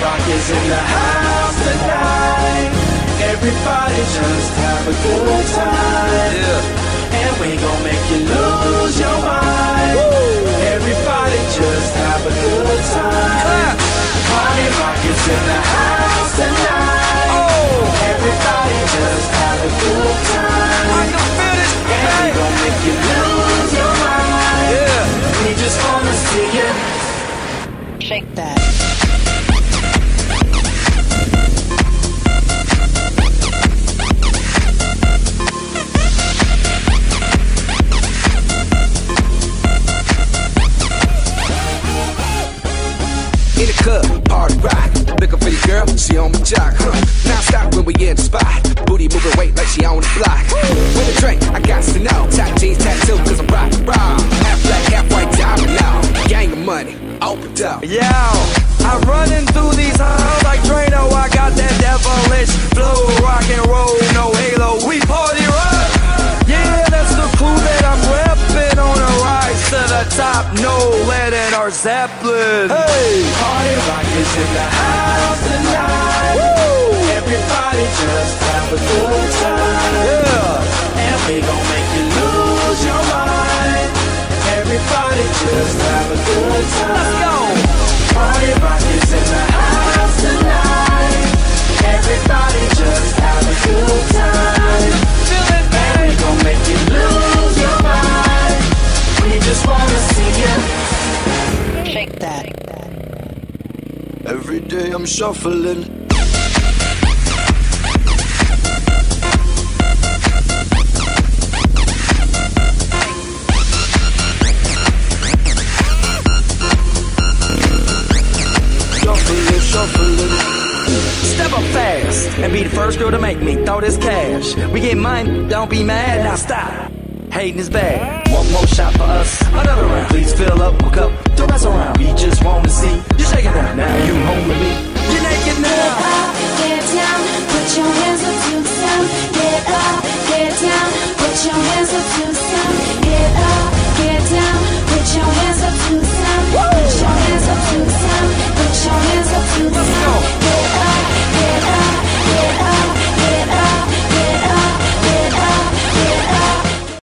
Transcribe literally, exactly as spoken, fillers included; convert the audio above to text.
Rock is in the house tonight. Everybody just have a good time. Yeah. And we gon' make you lose your mind. Woo. Everybody just have a good time. Party Rock is in the house tonight. Oh. Everybody just have a good time. I can feel this, and we gon' make you lose your mind. Yeah. We just wanna see you shake that. In the club, party rock. Looking for your girl, she on my jock, huh? Now stop when we in the spot. Booty moving weight like she on the block. With a drink, I got to know. Top jeans tattoo, cause I'm rock, raw. Half black, half white, diamond now. Gang of money, open up. Yo, I'm running through these halls like Drano. I got that devilish flow. Rock and roll, no halo. We party rock. Yeah, that's the crew that I'm reppin' on a rise to the top. No lead in our Zeppelin. Hey, Party Rock is in the house tonight. Woo! Everybody just have a good time. Yeah, and we gon' make you lose your mind. Everybody just have a good time. Let's go. Party Rock is in the house tonight. Everybody just have a good time. Feel it, baby. And we gon' make you lose your mind. We just wanna see you shake that. Every day I'm shuffling. Shuffling, shuffling. Step up fast and be the first girl to make me throw this cash. We get mine, don't be mad, now stop. Hating is bad. One more shot for us, another round. Please fill up, hook up, don't mess around. We just wanna see you shaking that now.